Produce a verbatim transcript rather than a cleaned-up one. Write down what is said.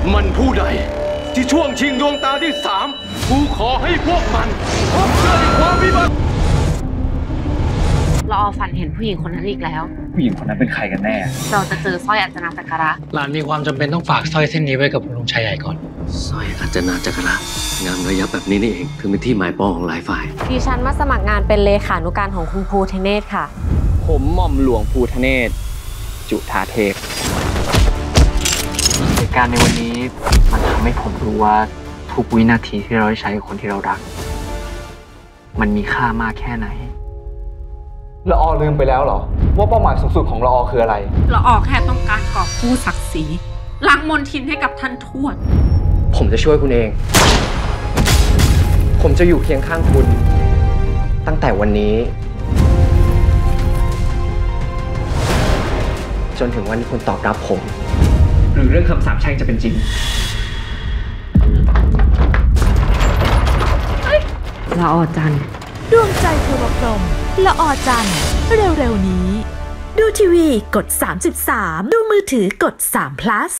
มันผู้ใดที่ช่วงชิงดวงตาที่สามกูขอให้พวกมันพบเจอในความวิบัติเราฝันเห็นผู้หญิงคนนั้นอีกแล้วผู้หญิงคนนั้นเป็นใครกันแน่เราจะเจอสร้อยอัจนาจักระหลานมีความจำเป็นต้องฝากสร้อยเส้นนี้ไว้กับลุงชายใหญ่ก่อนสร้อยอัจนาจักระงามระยับแบบนี้นี่เองถึงเป็นที่หมายปองของหลายฝ่ายดิฉันมาสมัครงานเป็นเลขานุการของคุณภูเทเนศค่ะผมหม่อมหลวงภูเทเนศจุฑาเทพเหตุการณ์ในวันนี้มันทำให้ผมรู้ว่าทุกวินาทีที่เราได้ใช้กับคนที่เรารักมันมีค่ามากแค่ไหนละออลืมไปแล้วเหรอว่าเป้าหมายสูงสุดของละออคืออะไรละออแค่ต้องการกอบกู้ศักดิ์ศรีล้างมลทินให้กับท่านทวดผมจะช่วยคุณเองผมจะอยู่เคียงข้างคุณตั้งแต่วันนี้จนถึงวันที่คุณตอบรับผมหรือเรื่องคำสาปแช่งจะเป็นจริงละออจันทร์ดวงใจเทวพรหมละออจันทร์เร็วๆนี้ดูทีวีกดสามสิบสามดูมือถือกดสาม plus